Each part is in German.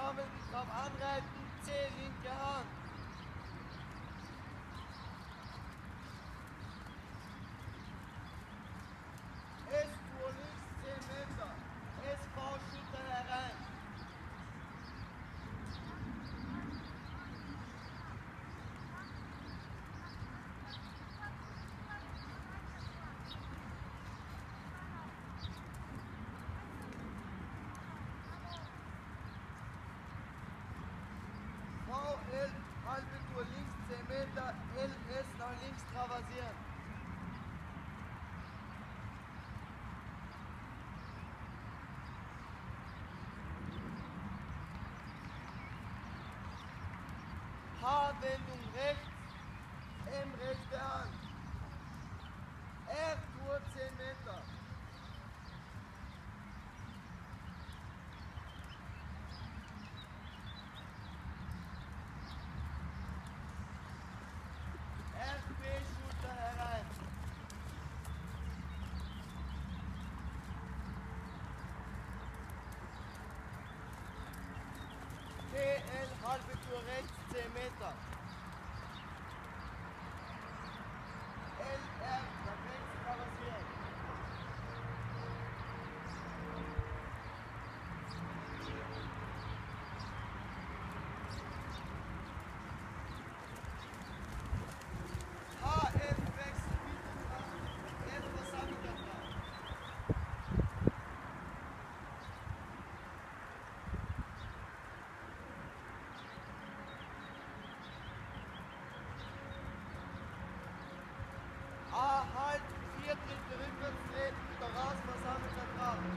Versammelten drauf anreiten, C linke Hand. S-Tour links 10 Meter, SV-Schütter herein. VL, halbe Tour links 10 Meter, LS nach links traversieren. H-Wendung rechts, M rechte Hand. R-Tour 10 Meter. RP-Schulter herein. PL, halbe Tour rechts 10 Meter. LR, nach rechts traversieren. HF wechselt Mittelkraft, F versammelter Kraft. A halt, 4 Drittel rückwärts treten, wieder raus, versammelter Kraft.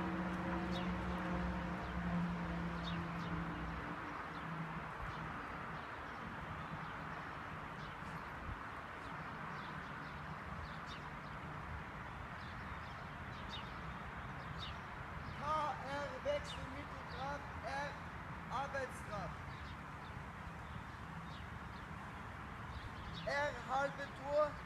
KR Wechsel Mittelkraft, R Arbeitskraft. R halbe Tour.